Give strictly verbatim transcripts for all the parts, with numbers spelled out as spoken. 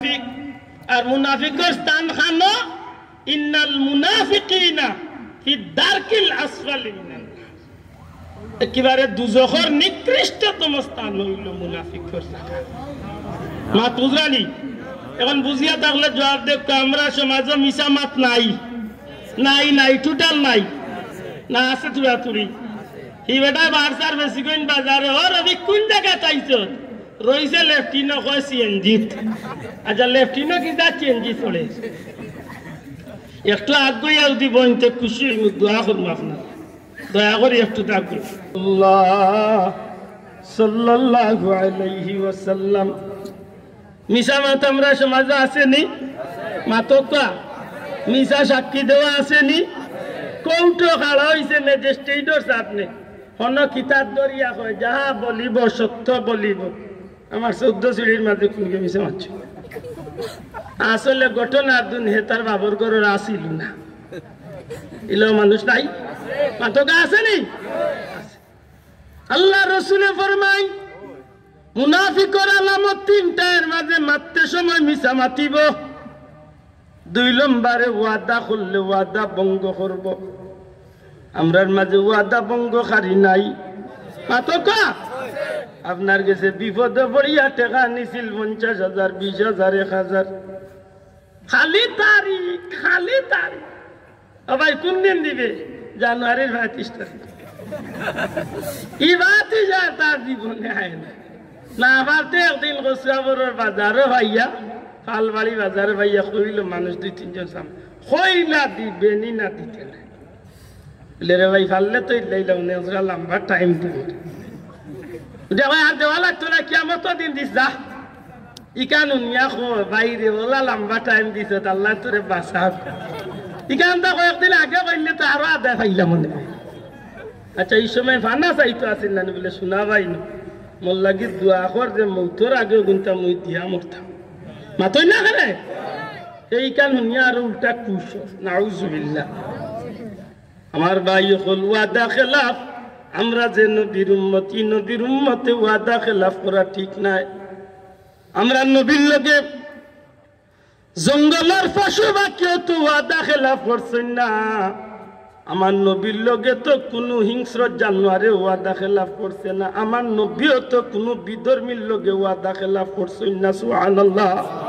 মুনাফিক আর মুনাফিকের স্থান খানো ইন্নাল মুনাফিকিনা ফি দারকিল আসফালি মিনান নার একেবারে দুজখের নিকৃষ্টতম স্থান হইল মুনাফিকের জায়গা মা বুঝরানি এখন বুঝিয়া থাকলে জবাব দেব আমরা সমাজে মিশা মাত নাই নাই নাই টোটাল নাই না আছে তুরা তুরি হি বেটা বারসার বেশি কোন বাজারে ও রবি কোন জায়গা চাইছো রইছে লেফটিনো কয় সিএনজি আচ্ছা লেফটিনো কি দা সিএনজি চলে একটু আগুই আউদি বনতে খুশি দোয়া করবো আপনার দয়া করে একটু থাকবে আল্লাহ সাল্লাল্লাহু আলাইহি ওয়াসাল্লাম মিশা মাত আমরা সমাজে আসেনি মাতকা মিশা সাক্ষী দেওয়া আসেনি কৌটো খাড়া হয়েছে ম্যাজিস্ট্রেটর সামনে হন কিতাব দরিয়া হয় যাহা বলিব সত্য বলিব আমার চৌদ্দ সিঁড়ির মাঝে কোনকে মিশে মারছ আসলে ঘটনার দিন হে তার বাবর ঘরের আসিল না ইলো মানুষ নাই মাতকা আসেনি আল্লাহ রসুলে ফরমাই মুনাফিকর আলামত তিনটার মাঝে মারতে সময় মিশা মাতিব দুই নম্বরে ওয়াদা করলে ওয়াদা ভঙ্গ করব আমরার মাঝে ওয়াদা ভঙ্গকারী নাই মাতকা আপনার কাছে বিপদে পড়িয়া টাকা নিছিল পঞ্চাশ হাজার বিশ হাজার এক হাজার খালি তারিখ খালি তারিখ ভাই কোন দিন দিবে জানুয়ারির পঁয়ত্রিশ তারিখ ই বাতি যা তার জীবনে আয় না না আবার একদিন গোসরাবরের বাজারে ভাইয়া ফালবাড়ি বাজারে ভাইয়া কইল মানুষ দুই তিনজন সাম কই না দিবে নি না দিতে না রে ভাই ফাললে তো লাইলাম নেজরা লম্বা টাইম দিব দেওয়া আর দেওয়া লাগতো না কিয়ামত দিন দিস যা ইকান উনিয়া খো বাইরে ওলা লম্বা টাইম দিছ আল্লাহ তোরে বাঁচাব ইকান তো কয়েকদিন আগে কইলে তো আরো আদায় পাইলাম মনে আচ্ছা এই সময় ফানা চাইতো আসিল না বলে শোনা ভাই না মোর লাগি দোয়া কর যে মৌতর আগে গুনতা মুই দিয়া মরতাম মাতই না করে এই কান হুনিয়া আর উল্টা কুশ নাউজুবিল্লাহ আমার ভাই হল ওয়াদা খেলাফ আমরা যে নবীর উম্মতি নবীর উম্মতে ওয়াদা খেলাফ করা ঠিক নাই আমরা নবীর লগে জঙ্গলের পশু বাকিও তো ওয়াদা খেলাফ করছেন না আমার নবীর লগে তো কোনো হিংস্র জানোয়ারে ওয়াদা খেলাফ করছে না আমার নবীও তো কোনো বিধর্মীর লগে ওয়াদা খেলাফ করছেন না সুবহানাল্লাহ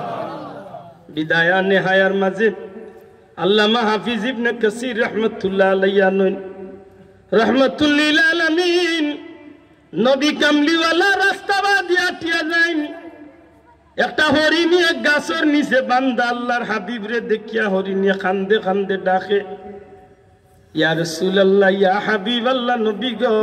বিদায়া নেহায়ার মাঝে আল্লামা হাফিজ ইবনে কাসির রাহমাতুল্লাহ আলাইহি নন রাহমাতুল লিল আলামিন নবী কামলিওয়ালা রাস্তা বাদিয়া টিয়া যাইন একটা হরিণী এক গাছের নিচে বান্দা আল্লাহর হাবিব রে দেখিয়া হরিণী কান্দে কান্দে ডাকে ইয়া রাসূলুল্লাহ ইয়া হাবিবাল্লাহ নবী গো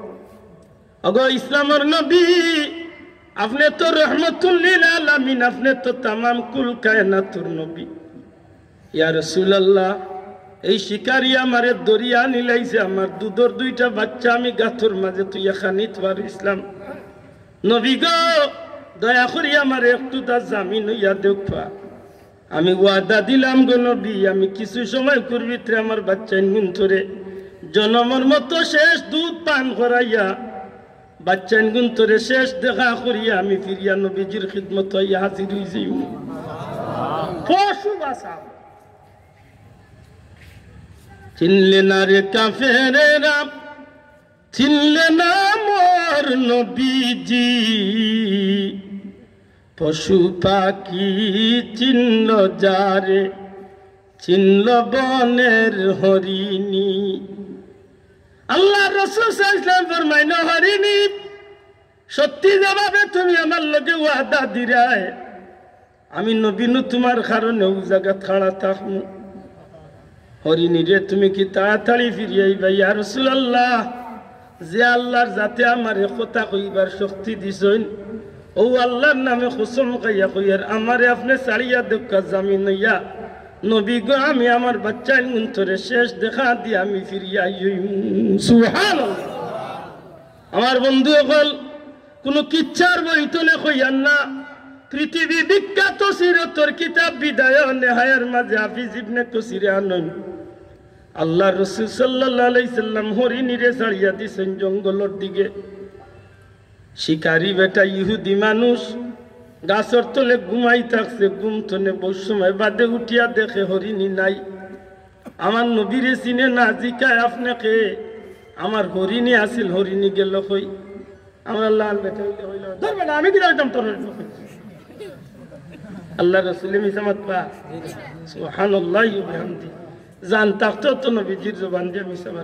ওগো ইসলামের নবী আপনি তো রহমতুল লিল আলামিন আপনি তো तमाम কুল কায়নাতুর নবী ইয়া রাসূলুল্লাহ এই শিকারি আমারে দরিয়া নিলাইছে আমার দুধর দুইটা বাচ্চা আমি গাথর মাঝে তুই খানিত পার ইসলাম নবী গো দয়া করি আমার একটু তার জামিন হইয়া দেখবা আমি ওয়াদা দিলাম গো নবী আমি কিছু সময় করবি আমার বাচ্চা গুন্তরে জনমর মতো শেষ দুধ পান করাইয়া বাচ্চা গুন্তরে শেষ দেখা করিয়া আমি ফিরিয়া নবীজির খিদমত হইয়া হাজির হইছি পশু বাসা চিনলে না রে কাফেরেরা চিনলে না মোর নবীজি পশু পাখি চিনল যারে চিনল বনের হরিণী আল্লাহ রাসূল সাল্লাল্লাহু আলাইহি ওয়াসাল্লাম ফরমাইল হরিণী সত্যি জবাবে তুমি আমার লগে ওয়াদা দিরায় আমি নবী নু তোমার কারণে ও জায়গা খাড়া থাকমু হরিণী রে তুমি কি তাড়াতাড়ি ফিরিয়ে আইবা ইয়া রাসূলুল্লাহ যে আল্লাহর জাতে আমারে কথা কইবার শক্তি দিছেন ও আল্লাহর নামে কসম খাইয়া কইয়ার আমারে আপনি ছাড়িয়া দেখা জামিন হইয়া নবী গো আমি আমার বাচ্চা মুন্তরে শেষ দেখা দি আমি ফিরিয়া আইম সুবহানাল্লাহ আমার বন্ধু হল কোন কিচ্ছার বইতনে কইয়ান না পৃথিবী বিখ্যাত সিরাতের কিতাব বিদায় নেহায়ার মাঝে হাফিজ ইবনে কাসির আনন আল্লাহ রাসূল সাল্লাল্লাহু আলাইহি সাল্লাম হরিণীরে ছাড়িয়া দিছেন জঙ্গলের দিকে শিকারী বেটা ইহুদি মানুষ গাছর তলে ঘুমাই থাকছে, ঘুম তনে বহু সময় বাদে উঠিয়া দেখে হরিণী নাই। আমার নবীরে চিনে না, জিকায় আপনাকে আমার হরিণী আসিল, হরিণী গেল কই? আমার লাল বেটা ধরবে না, আমি দিলাম তোর। আল্লাহ রসুল মিসামাত পা সুবহানাল্লাহ বিহামদি জান তাকতো তো নবীজির জবান দিয়ে মিসামার।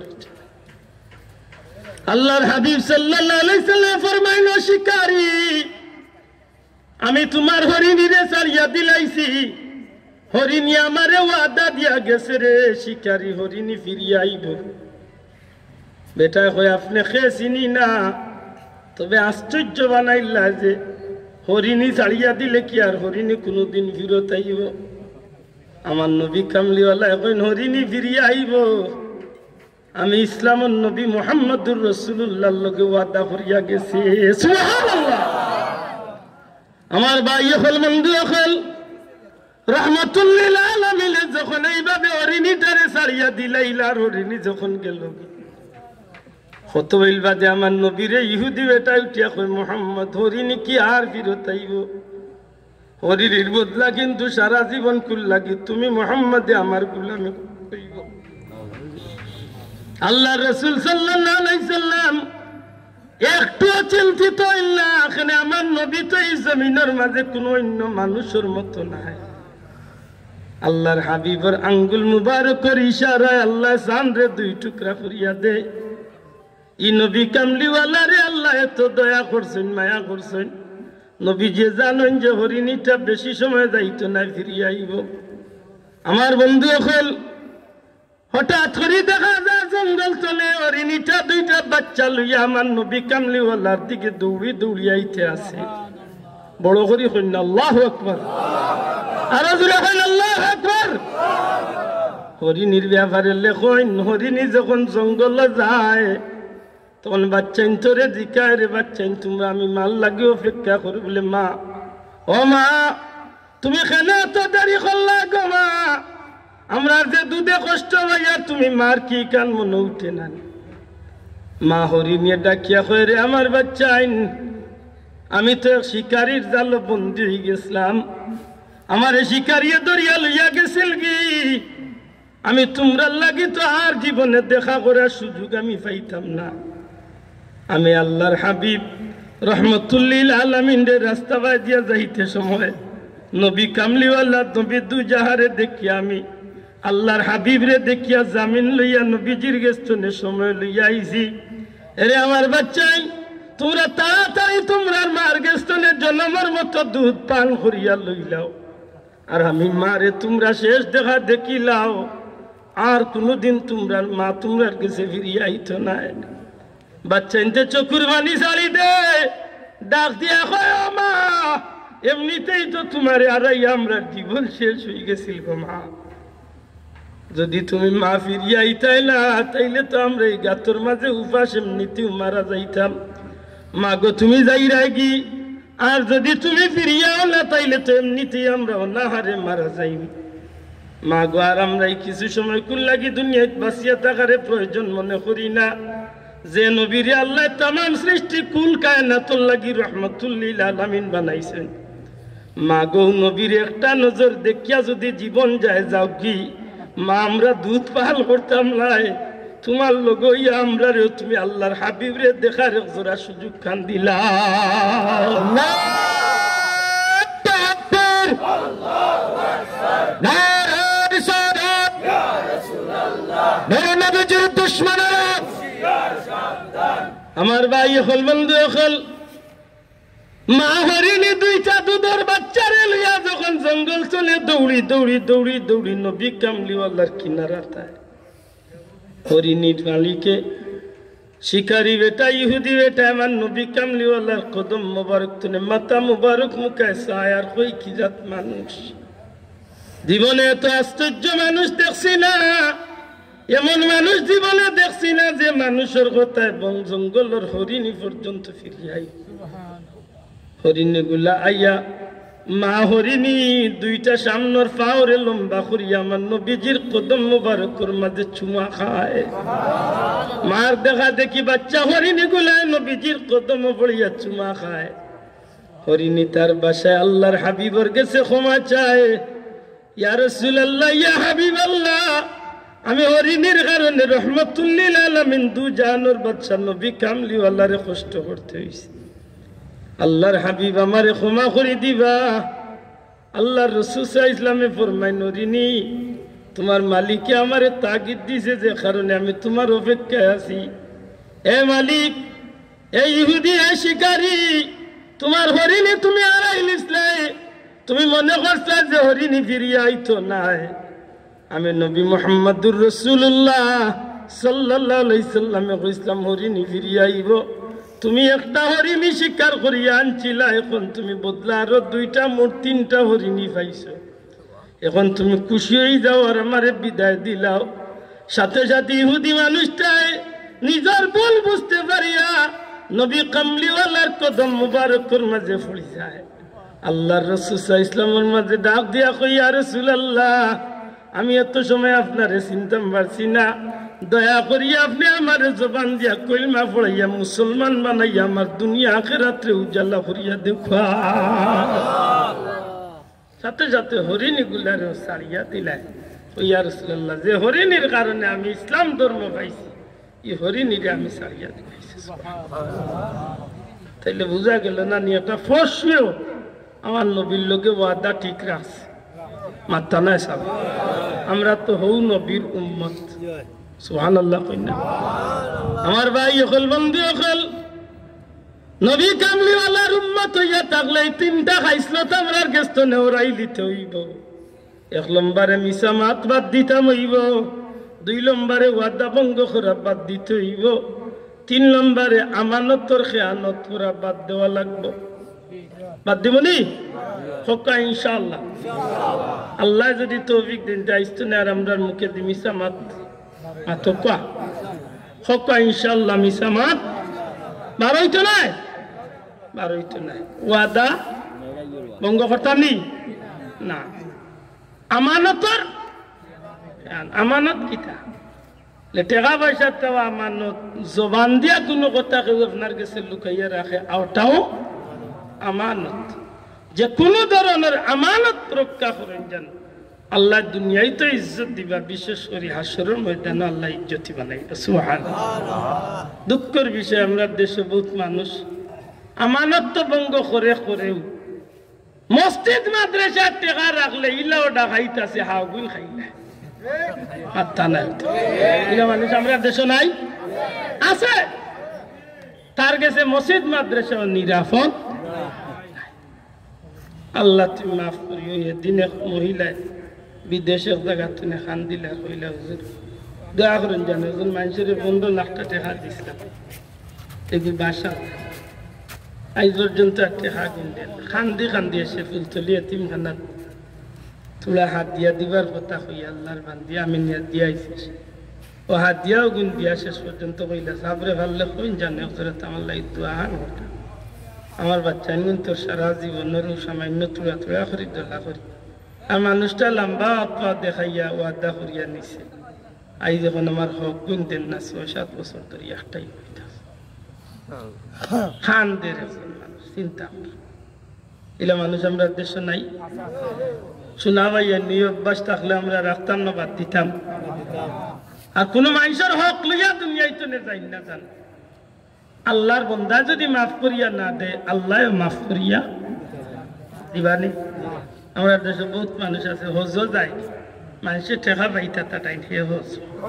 আল্লাহর হাবিব সাল্লাল্লাহু আলাইহি সাল্লাম ফরমাইল, শিকারী আমি তোমার হরিণীরে ছাড়িয়া দিলাইছি, হরিণী আমারে ওয়াদা দিয়া গেছে রে, শিকারী হরিণী ফিরিয়া আইব। বেটা কয় আপনি খেয়ে চিনি না, তবে আশ্চর্য বানাইলা যে হরিণী ছাড়িয়া দিলে কি আর হরিণী কোনোদিন ফিরত আইব? আমার নবী কামলিওয়ালা এখন হরিণী ফিরিয়া আইব। আমি ইসলামের নবী মুহাম্মদুর রাসূলুল্লাহর লগে ওয়াদা করিয়া গেছি। সুবহানাল্লাহ। আমার ভাই হল বন্ধু হল রাহমাতুল লিল আলামিন যখন এইভাবে হরিণীটারে ছাড়িয়া দিলাইলার হরিণী যখন গেল, কত বইল বাদে আমার নবীরে ইহুদি বেটা উঠিয়া কই, মুহাম্মদ হরিণী কি আর ফিরত আইব? হরিণীর বদলা কিন্তু সারা জীবন কুল লাগি তুমি মুহাম্মদে আমার গোলামি করিব। আল্লাহ রাসূল সাল্লাল্লাহু আলাইহি সাল্লাম একটু চিন্তিত হইলা, এখানে আমার নবী তো এই জমিনের মাঝে কোনো অন্য মানুষের মতো নাই। আল্লাহর হাবিবের আঙ্গুল মুবারকের ইশারায় আল্লাহ চাঁদরে দুই টুকরা করিয়া দে। ই নবী কামলিওয়ালা রে আল্লাহ এত দয়া করছেন, মায়া করছেন। নবী যে জানেন যে হরিণীটা বেশি সময় যাইতো না, ফিরিয়া আইব। আমার বন্ধু হল হঠাৎ করে দেখা যায় জঙ্গল তলে হরিণীটা দুইটা বাচ্চা লইয়া আমার নবী কামলিওয়ালার দিকে দৌড়ি দৌড়ি আইতে আছে। বড় করি কইনা আল্লাহু আকবার, আর জোরে কইনা আল্লাহু আকবার। হরিণীর ব্যাপারে লেখেন, হরিণী যখন জঙ্গলে যায় তখন বাচ্চাইন তোরে জিকায় রে, বাচ্চাইন তোমরা আমি মাল লাগে অপেক্ষা করি বলে, মা ও মা তুমি কেন এত দেরি করলা গো মা? আমরা যে দুধে কষ্ট হইয়া তুমি মার কি কান মনে উঠে না? মা হরিণী ডাকিয়া কয়, রে আমার বাচ্চা আইন, আমি তো শিকারির জাল বন্দি হয়ে গেছিলাম, আমার শিকারিয়ে দরিয়া লইয়া গেছিল কি, আমি তোমরা লাগি তো আর জীবনে দেখা করার সুযোগ আমি পাইতাম না। আমি আল্লাহর হাবিব রহমতুল লিল আলামিনের রাস্তা বাজিয়া যাইতে সময় নবী কামলিওয়ালা নবী দু জাহারে দেখিয়া আমি আল্লাহর হাবিবরে দেখিয়া জামিন লইয়া নবীজির গেস্তনে সময় লইয়া আইছি। এরে আমার বাচ্চাই, তোমরা তাড়াতাড়ি তোমরা মার গেস্তনে জন্মের মতো দুধ পান করিয়া লইলাও, আর আমি মারে তোমরা শেষ দেখা দেখিলাও, আর কোনোদিন তোমরা মা তোমরার কাছে ফিরিয়া আইতো না। বাচ্চা ইনতে চকুর বানি ছাড়ি দে, ডাক দিয়া কয়, ও মা এমনিতেই তো তোমার আর আমরা জীবন শেষ হয়ে গেছিল গো মা, যদি তুমি মা ফিরিয়া আইতাই না তাইলে তো আমরা এই গাতর মাঝে উপাস এমনিতেও মারা যাইতাম। মা গো তুমি যাই রাগি, আর যদি তুমি ফিরিয়াও না তাইলে তো এমনিতেই আমরা অনাহারে মারা যাইব। মা গো আর আমরা কিছু সময় কুল লাগি দুনিয়ায় বাঁচিয়া থাকারে প্রয়োজন মনে করি না, যে নবীরে আল্লাহ তামাম সৃষ্টি কুল কায়নাতুল লাগি রহমাতুল লিল আলামিন বানাইছেন। মা গো নবীর একটা নজর দেখিয়া যদি জীবন যায় যাও কি মা, আমরা দুধ পাল করতাম নাই, তোমার লোক আমরা রে তুমি আল্লাহর হাবিব রে দেখার জোড়া সুযোগ খান দিলা। আমার ভাই হল বন্ধু হল, মা হরিণী দুইটা দুধের বাচ্চারে লইয়া যখন জঙ্গল চলে দৌড়ি দৌড়ি দৌড়ি দৌড়ি নবী কামলিওয়ালার কিনারাটায় হরিণীর মালিকে শিকারি বেটা ইহুদি বেটা আমার নবী কামলিওয়ালার কদম মুবারক তুলে মাথা মুবারক মুখায় সায়ার কই কি জাত মানুষ, জীবনে এত আশ্চর্য মানুষ দেখছি না, এমন মানুষ জীবনে দেখছি না যে মানুষের কথায় বন জঙ্গলের হরিণী পর্যন্ত ফিরিয়াই। হরিণী গুলা আইয়া মা হরিণী দুইটা সামনের পাওরে লম্বা করিয়া আমার নবীজির কদম মুবারকের মাঝে চুমা খায়। মার দেখা দেখি বাচ্চা হরিণী গুলা নবীজির কদম পড়িয়া চুমা খায়। হরিণী তার বাসায় আল্লাহর হাবিবর গেছে ক্ষমা চায়, ইয়া রাসূলুল্লাহ ইয়া হাবিবাল্লাহ, আমি হরিণীর কারণে রহমাতুল লিল আলামিন দু জাহানের বাদশা নবী কামলিওয়ালারে কষ্ট করতে হইছে। আল্লাহর হাবিব আমারে ক্ষমা করে দিবা। আল্লাহর রাসূল সাল্লাল্লাহু আলাইহি ওয়াসাল্লামে ফরমায়, হরিণী তোমার মালিকে আমারে তাগিদ দিছে যে কারণে আমি তোমার অপেক্ষায় আছি। এ মালিক, এই ইহুদি এই শিকারী তোমার হরিণী তুমি হারাইলিসলে, তুমি মনে করছো যে হরিণী ফিরিয়ে আইতো নাই। আমি নবী মুহাম্মদুর রাসূলুল্লাহ সাল্লাল্লাহু আলাইহি সাল্লামে কইছিলাম হরিণী ফিরিয়ে আইব। তুমি একটা হরিণী শিকার করিয়া আনছিলা, এখন তুমি বদলা আরো দুইটা মোট তিনটা হরিণী পাইছো। এখন তুমি খুশি হয়ে যাও আর আমারে বিদায় দিলাও। সাথে সাথে ইহুদি মানুষটাই নিজের ভুল বুঝতে পারিয়া নবী কামলিওয়ালার কদম মুবারকের মাঝে পড়ে যায়। আল্লাহর রাসূল সাল্লাল্লাহু আলাইহি ওয়াসাল্লামের মাঝে ডাক দিয়া কই, ইয়া রাসূলুল্লাহ, আমি এত সময় আপনারে চিনতাম পারছি না, দয়া করিয়া আপনি আমার জবান দিয়া কলমা পড়াইয়া মুসলমান বানাইয়া আমার দুনিয়া আখিরাতে উজালা করিয়া দেখা। সাথে সাথে হরিণী গুলারে ছাড়িয়া দিলাই। ইয়া রাসূলুল্লাহ, যে হরিণীর কারণে আমি ইসলাম ধর্ম পাইছি, এই হরিণীরে আমি ছাড়িয়া দিলাইছি। তাইলে বোঝা গেল না নি একটা ফসিও আমার নবীর লোকে ওয়াদা ঠিক রাখছে। মাথা নাই সাব, আমরা তো হৌ নবীর উম্মত। সুবহানাল্লাহ কইনা। আমার ভাই হল বন্ধু হল নবী কামলিওয়ালার উম্মত হইয়া থাকলে তিনটা খাইসলত আমরার গেস্ত নেওরাই দিতে হইব। এক নম্বরে মিছা মাত বাদ দিতাম হইব, দুই নম্বরে ওয়াদা ভঙ্গ করা বাদ দিতে হইব, তিন নম্বরে আমানতর খেয়ানত করা বাদ দেওয়া লাগবে। বাদ দিব নি হকা ইনশাআল্লাহ। আল্লাহ যদি তৌফিক দিন যাইতো না আর আমরার মুখে দি মিছা মাত মাত কা হকা ইনশাআল্লাহ মিছা মাত বার হইতো নাই, বার হইতো নাই। ওয়াদা ভঙ্গ করতাম নি না। আমানতর আমানত কিতা টেকা পয়সা দেওয়া আমানত, জবান দিয়া কোনো কথা কেউ আপনার কাছে লুকাইয়া রাখে, ওটাও আমানত। যে কোনো ধরনের আমানত রক্ষা করেন যেন আল্লাহ দুনিয়ায় তো ইজ্জত দিবা, বিশেষ করে হাসরের ময়দানে আল্লাহ ইজ্জতি বানাইবা। সুবহানাল্লাহ। দুঃখের বিষয় আমরা দেশে বহুত মানুষ আমানত তো ভঙ্গ করে করেও মসজিদ মাদ্রাসা টেকা রাখলে ইলাও ডাকাইতাছে হাগুল খাইলে আত্মা নাই। এগুলো মানুষ আমরা দেশে নাই আছে, তার কাছে মসজিদ মাদ্রাসা নিরাপদ। আল্লাহ তুমি মাফ করিও। এদিন এক মহিলায় বিদেশের জায়গা তুমি খান দিলা, কইলা হুজুর দয়া করেন জানো হুজুর মানুষের পনেরো লাখ টাকা দিছিলাম এগুলো বাসা আজ পর্যন্ত টেকা কিনলেন। খান্দি খান্দি এসে ফুলতলি এতিম খানাত তোলা হাত দিয়া দিবার কথা কইয়া আল্লাহর বান্দি আমি নিয়ে দিয়াইছি। ও হাত দিয়াও গুণ দিয়া শেষ পর্যন্ত কইলা সাবরে ভাল্লে কইন জানে হজরত আমার লাই দোয়া ঘটা আমার বাচ্চা নিন তোর সারা জীবনের সামান্য তুলা তুলা করি দোলা করি। আর মানুষটা লম্বা আপা দেখাইয়া ওয়াদা করিয়া নিছে। আই যখন আমার হক গুণ দেন না ছয় সাত বছর ধরে একটাই হইতাছে খান দের মানুষ চিন্তা এলা মানুষ আমরা দেশে নাই। শোনা ভাইয়া নিয়ে অভ্যাস থাকলে আমরা রাখতাম না, বাদ দিতাম। আর কোন মানুষের হক লইয়া দুনিয়ায় তো যাই না জান। আল্লাহর বন্দা যদি মাফ করিয়া না দে আল্লাহ মাফ করিয়া দিবানি। আমরা দেশে বহুত মানুষ আছে হজ যায়, মানুষের ঠেকা পাইতা তাই সে হজ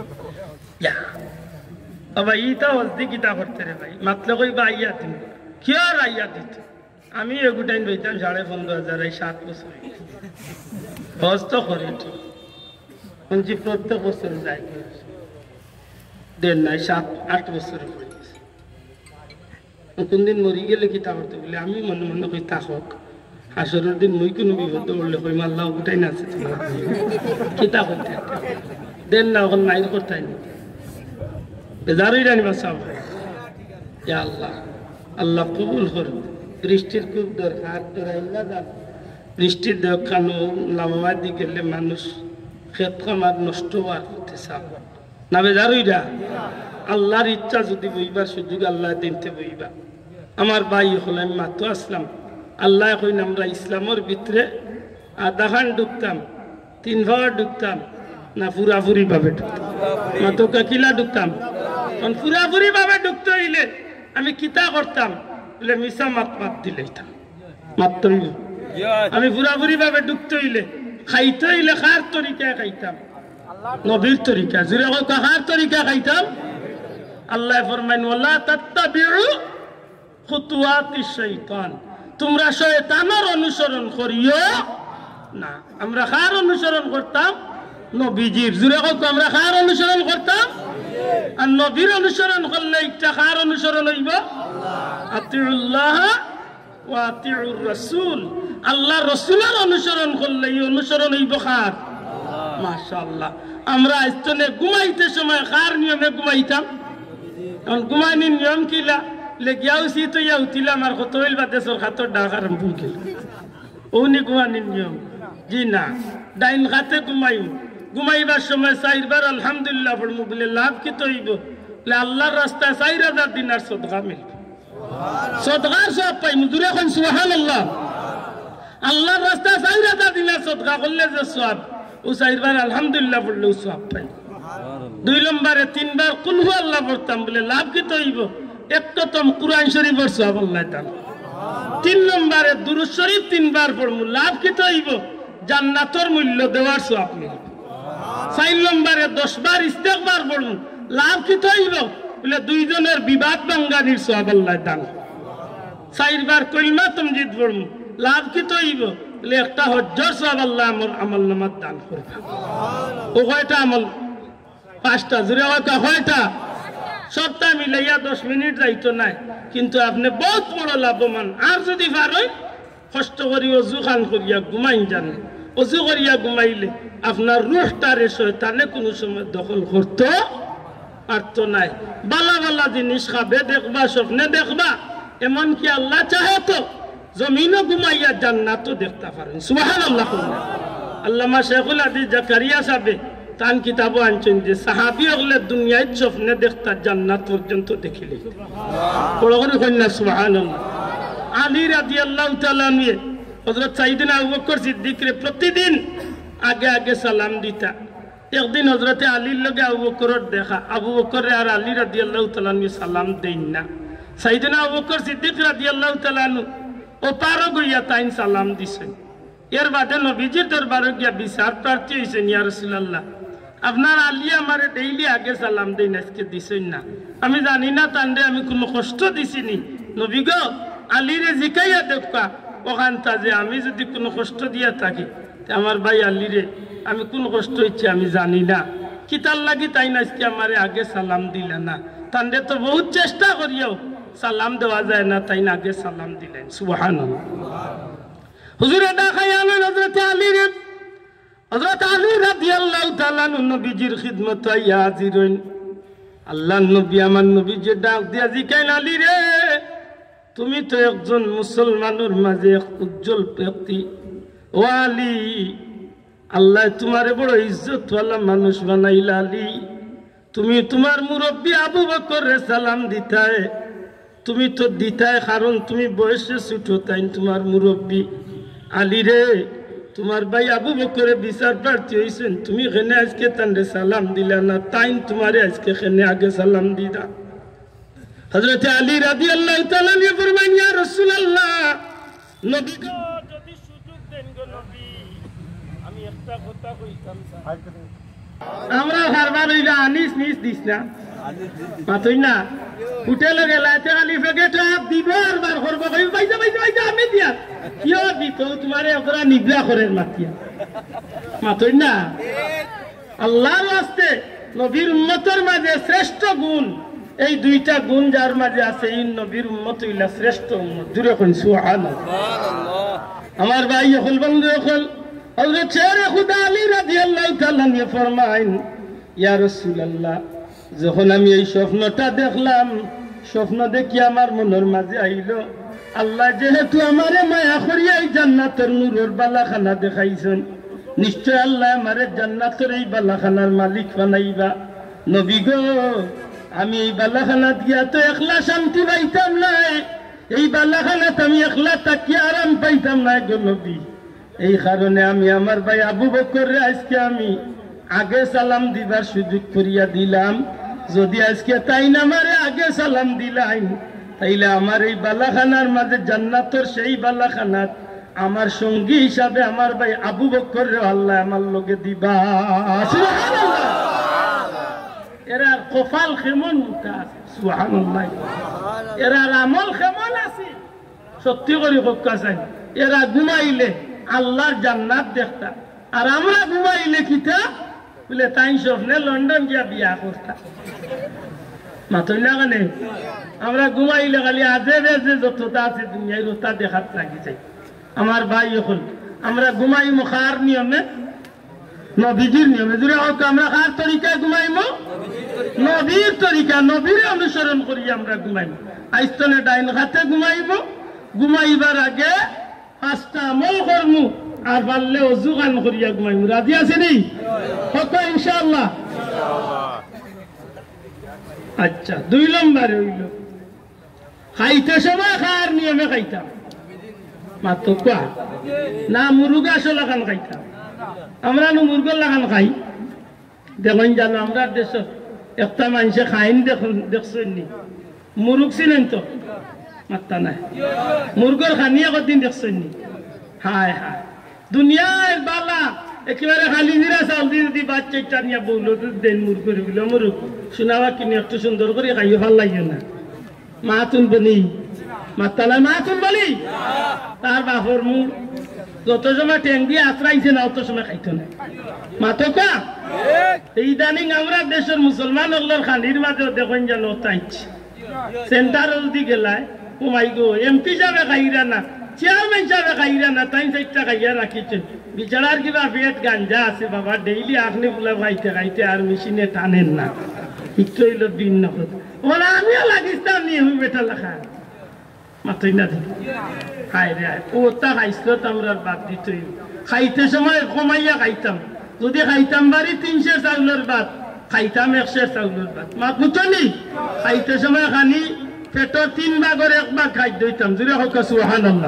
ভাই ইটা হজ দি কিতা করতে রে ভাই মাতলে কই বা আইয়া দিন কি আর আইয়া দিত। আমি এগুটাই লইতাম সাড়ে পনেরো হাজার এই সাত বছর হজ তো করে ঠিক প্রত্যেক বছর যাই দেড় নাই সাত আট বছর পড়ে গেছে। কোনদিন মরি গেলে কি তা করতে বলে আমি মনে মনে কই তা হোক, হাসরের দিন মই কোনো বিপদ বললে কই মাল্লা ওটাই না আছে কি তা করতে দেন না ওখানে মাইর করতে নি বেজারই জানি বাসাব। আল্লাহ আল্লাহ কবুল করুন। বৃষ্টির খুব দরকার, বৃষ্টির দেখানো লামা দি গেলে মানুষ ক্ষেত খামার নষ্ট হওয়ার করতে চাপ না বেজারইরা। আল্লাহর ইচ্ছা যদি বইবার সুযোগ আল্লাহ দিনতে বইবা। আমার ভাই হল আমি মাত্র আসলাম আল্লাহ কইন আমরা ইসলামের ভিতরে আধা খান ঢুকতাম, তিন ভাগ ঢুকতাম না পুরাপুরি ভাবে ঢুকতাম? মাতো কাকিলা ঢুকতাম। কারণ পুরাপুরি ভাবে ঢুকতে হইলে আমি কিতা করতাম বলে মিশা মাত মাত দিলাইতাম, মাত্রই। আমি পুরাপুরি ভাবে ঢুকতে হইলে খাইতে হইলে খার তরিকায় খাইতাম, নবীর তরিকা। জুড়ে হোক কাহার তরিকা খাইতাম? আল্লাহ ফরমাইন ওয়ালা তাত্তাবিউ খুতুওয়াতিশ শাইতান, তোমরা শয়তানের অনুসরণ করিও না। আমরা কার অনুসরণ করতাম? নবীজির। জুড়ে হোক আমরা কার অনুসরণ করতাম? আর নবীর অনুসরণ করলে একটা কার অনুসরণ হইব? আতিউল্লাহ ওয়া আতিউর রাসূল। আল্লাহ রসুলের অনুসরণ করলে এই অনুসরণ হইব কার? মাশাআল্লাহ। আমরা আজতনে ঘুমাইতে সময় কার নিয়মে ঘুমাইতাম? এখন ঘুমাইনি নিয়ম কিলা লেগিয়া উঠি তো ইয়া উঠিলাম আর কত হইল বাদে সরকার ডাকার ভুল গেল ওনি ঘুমানি নিয়ম। জি না, ডাইন খাতে ঘুমাইম, ঘুমাইবার সময় চাইবার আলহামদুলিল্লাহ পড়মু বলে লাভ কি তো হইব? আল্লাহর রাস্তায় চার হাজার দিনার সদকা মিলব, সদকার সব পাইম। দূরে এখন সুবহানাল্লাহ। আল্লাহর রাস্তায় চার হাজার দিনার সদকা করলে যে সওয়াব, ও চাইবার আলহামদুলিল্লাহ পড়লে ও সওয়াব পাই। দুই নম্বরে তিনবার কুল হু আল্লাহ পড়তাম বলে লাভ কি তো হইব? একতম কুরআন শরীফের সওয়াব আল্লাহ দান। তিন নম্বরে দুরূদ শরীফ তিনবার পড়মু, লাভ কি তো হইব? জান্নাতের মূল্য দেওয়ার সওয়াব মিলবে। চার নম্বরে দশ বার ইস্তেগফার পড়মু, লাভ কি তো হইব? বলে দুইজনের বিবাদ ভাঙ্গানির সওয়াব আল্লাহ দান। চারবার কলিমা তামজিদ পড়মু, লাভ কি তো হইব? বলে একটা হজ্জর সওয়াব আল্লাহ আমার আমল নামাত দান করবে। ও কয়টা আমল? পাঁচটা। জুড়ে কয়টা? কয়টা? সপ্তাহ মিলাইয়া দশ মিনিট যাইতো নাই, কিন্তু আপনি বহুত বড় লাভবান। আর যদি পারেন কষ্ট করি অজু খান করিয়া ঘুমাই যান, অজু করিয়া ঘুমাইলে আপনার রুহটারে শয়তানে কোনো সময় দখল করতে পারতো নাই। বালা বালা জিনিস খাবে, দেখবা, স্বপ্নে দেখবা। এমনকি আল্লাহ চাহে তো জমিনও ঘুমাইয়া জান্নাতও দেখতে পারেন। সুবহানাল্লাহ। আল্লামা শেখুল হাদিস জাকারিয়া সাহেব তান কিতাবও আনছেন যে সাহাবী হলে দুনিয়ায় স্বপ্নে দেখতা জান্নাত পর্যন্ত দেখিলে। বড় করে কন্যা সুবহানাল্লাহ। আলী রাদিয়াল্লাহু তাআলা আনহু হযরত সাইয়েদনা আবু বকর সিদ্দিকরে প্রতিদিন আগে আগে সালাম দিতা। একদিন হযরত আলীর লগে আবু বকরের দেখা, আবু বকর আর আলী রাদিয়াল্লাহু তাআলা আনহু সালাম দেন না। সাইয়েদনা আবু বকর সিদ্দিক রাদিয়াল্লাহু তাআলা আনহু ও পারো গইয়া তাইন সালাম দিছেন। এর বাদে নবীজির দরবারে গিয়া বিচার প্রার্থী হইছেন, ইয়া রাসূলুল্লাহ আপনার আলী আমারে ডেইলি আগে সালাম দেন, আজকে দিছেন না। আমি জানি না তান্ডে আমি কোনো কষ্ট দিছিনি। নবী গো আলীরে জিকাইয়া দেখবা ওখানটা যে আমি যদি কোনো কষ্ট দিয়া থাকি, আমার ভাই আলীরে আমি কোন কষ্ট হচ্ছে আমি জানি না, কিতার লাগি তাই না আজকে আমারে আগে সালাম দিলে না। তান্ডে তো বহুত চেষ্টা করিও সালাম দেওয়া যায় না, তাই না আগে সালাম দিলেন। সুবহানাল্লাহ। হুজুরে দেখাই আনেন হযরত আলীরে। হযরত আলী রাদিয়াল্লাহু তাআলা নবীজির খিদমতে আইয়া হাজির হইন। আল্লাহর নবী আমার নবীকে ডাক দিয়া জিকাইন, আলী রে তুমি তো একজন মুসলমানের মাঝে এক উজ্জ্বল ব্যক্তি। ও আলী, আল্লাহ তোমারে বড় ইজ্জতওয়ালা মানুষ বানাইলা। আলী তুমি তোমার মুরব্বী আবু বকরের সালাম দিতায়, তুমি তো দিতায় কারণ তুমি বয়সে ছোট, তাই তোমার মুরব্বী। আলী রে তোমার ভাই আবু বকরে বিচার প্রার্থী হয়েছেন, তুমি এখানে আজকে তান্ডে সালাম দিলা না, তাই তোমারে আজকে এখানে আগে সালাম দিলা। হযরত আলী রাদিয়াল্লাহু তাআলা নিয়ে ফরমান, ইয়া রাসূলুল্লাহ নবী গো যদি সুযোগ দেন গো নবী আমি একটা কথা কইতাম। আমরা হারবার হইলা আনিস নিস দিস না মাতই না হোটেলে গেলাতে খালি প্যাকেট দিব আর বার করব, কই পয়সা পয়সা পয়সা আমি দিয়া কিও দিত তোমারে ওরা নিবলা করেন মাতিয়া মাতই না। আল্লাহর ওয়াস্তে নবীর উম্মতের মাঝে শ্রেষ্ঠ গুণ এই দুইটা গুণ যার মাঝে আছে, এই নবীর উম্মত হইলা শ্রেষ্ঠ উম্মত। জুড়ে কোন সুবহানাল্লাহ। আমার ভাই হল বন্ধু হল হযরত শের খুদা আলী রাদিয়াল্লাহু তাআলা নিয়ে ফরমাইন, ইয়া রাসূলুল্লাহ যখন আমি এই স্বপ্নটা দেখলাম, স্বপ্ন দেখি আমার মনের মাঝে আইলো আল্লাহ যেহেতু আমারে মায়া করিয়া এই জান্নাতের নূরের বালাখানা দেখাইছেন, নিশ্চয় আল্লাহ আমারে জান্নাতের এই বালাখানার মালিক বানাইবা। নবী গো আমি এই বালাখানা দিয়া তো একলা শান্তি পাইতাম নাই, এই বালাখানাত আমি একলা তাকিয়ে আরাম পাইতাম না গো নবী। এই কারণে আমি আমার ভাই আবু বকররে আজকে আমি আগে সালাম দিবার সুযোগ করিয়া দিলাম। যদি আজকে তাই না আমারে আগে সালাম দিলাই তাইলে আমার এই বালাখানার মাঝে জান্নাতের সেই বালাখানাত আমার সঙ্গী হিসাবে আমার ভাই আবু বকররে আল্লাহ আমার লগে দিবা। সুবহানাল্লাহ। এরা কপাল কেমন উঠা আছে, সুবহানাল্লাহ। এরা আমল কেমন আছে সত্যি করে কথা চাই। এরা ঘুমাইলে আল্লাহর জান্নাত দেখতা, আর আমরা ঘুমাইলে কিতা বলে তাই স্বপ্নে লন্ডন গিয়া বিয়া করতা। মাতই না কেন? আমরা ঘুমাইলে খালি আজে বেজে যতটা আছে দুনিয়ায় ওটা দেখাত লাগি যাই। আমার ভাই এখন আমরা ঘুমাইমো খার নিয়মে, নবীজির নিয়মে। যদি হোক আমরা কার তরিকায় ঘুমাইমো? নবীর তরিকা, নবীর অনুসরণ করি আমরা ঘুমাইমো। আইস্তনে ডাইন হাতে ঘুমাইবো, ঘুমাইবার আগে পাঁচটা আমল করমু, আর পারলে অজু গান করিয়া ঘুমাইমু। রাজি আছে নি? হোক ইনশাআল্লাহ। আচ্ছা, দুই নম্বরে হইল খাইতে সময় খার নিয়মে খাইতাম। মাত্র কোয়া না মুরুগা আসলা খান খাইতাম। আমরা নু মুরগর লাগান খাই। দেখুন জানো আমরা দেশ একটা মানুষে খাইন দেখুন, দেখছেন নি? মুরুগ ছিলেন তো মাত্তা নাই। মুরগর খানিয়া কদিন দেখছেন নি? হায় হায়, দুনিয়ায় বালা একেবারে খালি নিরা চাউল দিয়ে যদি বাচ্চা টানিয়া বললো দেন মুরগর বলে মুরুগ শোনাবা কিনে একটু সুন্দর করে খাইও, ভাল লাগে না। মা তুলবনি মাত্তা নাই, মা তুলবনি। তার বাপর মুর যত সময় ট্যাং দিয়ে আশ্রাইছে না অত সময় খাইতো না। মাতো কা এই ইদানিং আমরা দেশের মুসলমান হলের খানির মাঝে দেখুন যেন তাইছে সেন্টার দি গেলায় ও মাই গো এমপি যাবে খাইরা না, চেয়ারম্যান যাবে খাইরা না, তাই চারটা খাইয়া রাখিছেন। বিচারার কিবা পেট গাঞ্জা আছে বাবা, ডেইলি আপনি বলে খাইতে খাইতে আর মেশিনে টানেন না। একটু হইল দিন নকল বলে আমিও লাগিস্তাম নিয়ে বেটা লেখা মাতই না দিন। খাই রে ও তা খাইছিল আমরা বাদ দিত। খাইতে সময় কমাইয়া খাইতাম। যদি খাইতাম বাড়ি তিনশো চাউলের ভাত, খাইতাম একশো চাউলের ভাত। মা বুঝনি? খাইতে সময় খানি পেটর তিন ভাগের এক ভাগ খাদ্য হইতাম। জুড়ে হোক সুবহানাল্লাহ।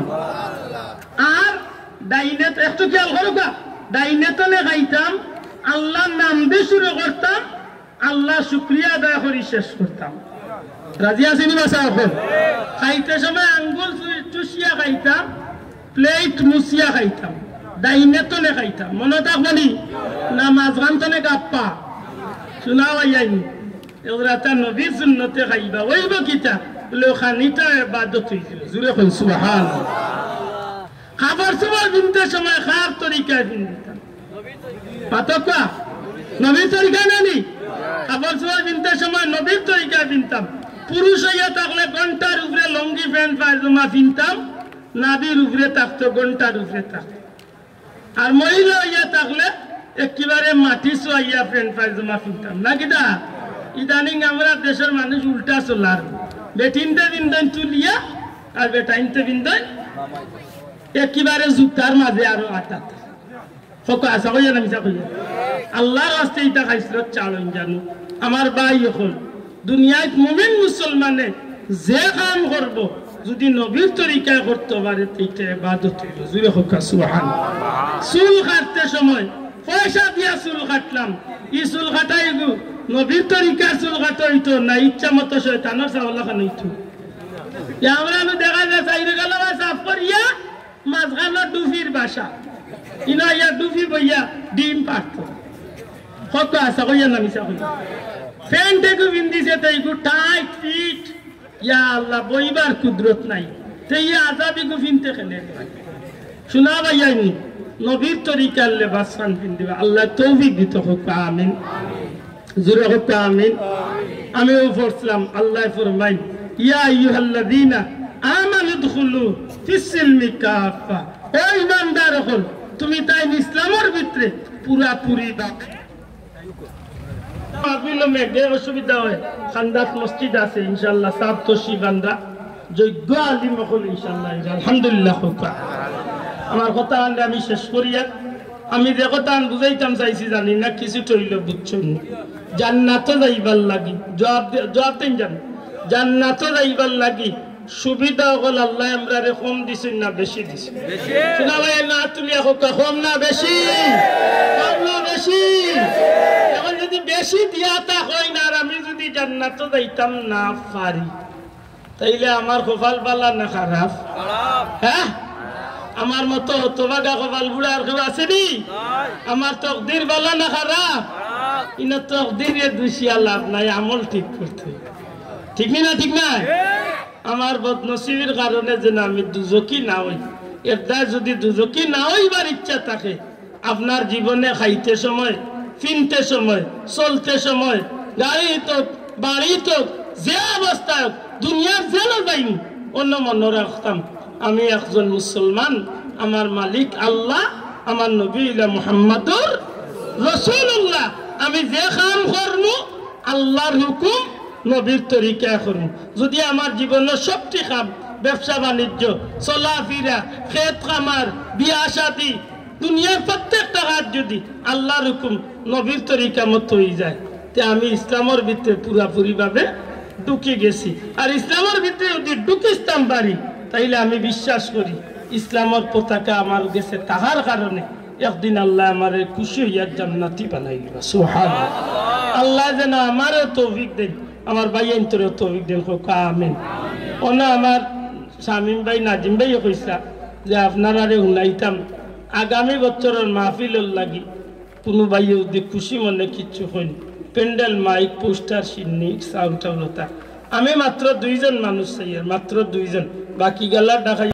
আর ডাইনে একটু খেয়াল করো গা, ডাইনে তলে খাইতাম, আল্লাহর নাম দিয়ে শুরু করতাম, আল্লাহ শুক্রিয়া আদায় করে শেষ করতাম। রাজি আসেনি বাসা? এখন খাইতে সময় আঙ্গুল চুষিয়া খাইতাম, প্লেট মুছিয়া খাইতাম, ডাইনে তলে খাইতাম। মনে থাকবনি না? মাঝখান তলে গাপ্পা শোনা যায়নি। এগুলা তার নবীর সুন্নতে খাইবা ওইব কিতা বলে খানিটা ইবাদত হইছিল। জুড়ে কই সুবহানাল্লাহ। খাবার সময় বিনতে সময় খার তরিকায় বিনতাম। পাতকা নবীর তরিকা নানি? খাবার সময় বিনতে সময় নবীর তরিকায় বিনতাম। পুরুষ হইয়া থাকলে ঘন্টার উপরে লঙ্গি প্যান্ট পায়জামা বিনতাম, নাবির উপরে থাকতো ঘন্টার উপরে থাকতো। আর মহিলা হইয়া থাকলে একেবারে মাটি সোয়াইয়া প্যান্ট পায়জামা বিনতাম না কিনা? ইদানিং আমরা দেশের মানুষ উল্টা চলার, বেটিনতে বিন্দন তুলিয়া আর বেটাইনতে বিন্দন একেবারে জুতার মাঝে আরো আটা। আশা কইয়া না মিশা কইয়া আল্লাহর রাস্তে এটা খাইছিল চালন জানো। আমার ভাই এখন দুনিয়ায় মুমিন মুসলমানে যে কাম করব যদি নবীর তরিকায় করতে পারে এটা ইবাদত হইল। জুরে হোক সুবহানাল্লাহ। চুল কাটতে সময় পয়সা দিয়া চুল কাটলাম, ই চুল কাটাই গো নবীর তরিকার চুল কাটা হইতো না, ইচ্ছা মতো শয়তানের চাওলা খান হইতো। আমরা দেখা যায় চাইরে গেল সাফ করিয়া মাঝখানে ডুফির বাসা ইনা ইয়া ডুফি বইয়া ডিম পারত। কত আশা কইয়া না মিশা কইয়া প্যান্টেকু বিন্দিছে তাইকু টাইট ফিট। ইয়া আল্লাহ বইবার কুদরত নাই, তাই আজাবিকু ফিনতে খেলে শোনা ভাইয়ানি নবীর তরিকার লেবাস খান পিন্দিবা। আল্লাহ তৌফিক দিত হোক, আমিন। জোরে হোক আমিন। আমিও পড়ছিলাম আল্লাহ ফরমাইন ইয়া আইয়ুহাল্লাযীনা আমানু দুখুলু ফিস-সিলমি কাফা। ও ঈমানদার হল তুমি তাই ইসলামের ভিতরে পুরাপুরি দাও। আবিল মেঘে অসুবিধা হয় খান্দাত মসজিদ আছে ইনশাআল্লাহ, সাব তশি বান্দা যোগ্য আলিম হল ইনশাআল্লাহ। আলহামদুলিল্লাহ। আমার কথা আমি শেষ করিয়া আমি যে কথা বুঝাইতাম চাইছি জানি না কিছু তৈল বুঝছো। জান্নাতে যাইবার লাগি জবাব জবাব দেন জান জান্নাতে যাইবার লাগি সুবিধা হল আল্লাহ আমরা কম দিছেন না বেশি দিছেন শোনা ভাই না তুলিয়া হোক কম না বেশি কম না বেশি এখন যদি বেশি দিয়া তা হয় না আর আমি যদি জান্নাত যাইতাম না পারি তাইলে আমার কপাল বালা না খারাপ হ্যাঁ আমার মতো হতভাগা কপাল বুড়া আর কেউ আছে নি আমার তকদির বালা না খারাপ ইনা তকদিরে দুষিয়া লাভ নাই আমল ঠিক করতে ঠিক না ঠিক না আমার বদনসিবের কারণে যেন আমি দুজকি না হই এরদা যদি দুজকি না হইবার ইচ্ছা থাকে আপনার জীবনে খাইতে সময় ফিনতে সময় চলতে সময় গাড়ি তো বাড়ি তো যে অবস্থায় হোক দুনিয়ার যেন যাইনি অন্য মনে রাখতাম আমি একজন মুসলমান আমার মালিক আল্লাহ আমার নবী মুহাম্মাদুর রাসূলুল্লাহ আমি যে কাম করবো আল্লাহর হুকুম নবীর তরিকা করব যদি আমার জীবনের সবটি কাম ব্যবসা বাণিজ্য চলাফেরা খেত খামার বিয়া শাদী দুনিয়ার প্রত্যেকটা কাজ যদি আল্লাহর হুকুম নবীর তরিকা মতো হয়ে যায় তে আমি ইসলামের ভিতরে পুরাপুরি ভাবে ঢুকে গেছি আর ইসলামের ভিতরে যদি ঢুকিস্তাম পারি তাইলে আমি বিশ্বাস করি ইসলামের পতাকা আমার গেছে তাহার কারণে একদিন আল্লাহ আমার খুশি হইয়া জান্নাতি বানাই দিবা সুবহানাল্লাহ আল্লাহ যেন আমারও তৌফিক দেন আমার ভাই অন্তরেও তৌফিক দেন হোক আমিন ওনা আমার শামীম ভাই নাজিম ভাই কইসা যে আপনারা শুনাইতাম আগামী বছরের মাহফিলের লাগি কোনো ভাই যদি খুশি মনে কিচ্ছু হইন প্যান্ডেল মাইক পোস্টার সিন্নি সাউন্ড টাউলতা আমি মাত্র দুইজন মানুষ চাই মাত্র দুইজন বাকি গেলা ঢাকা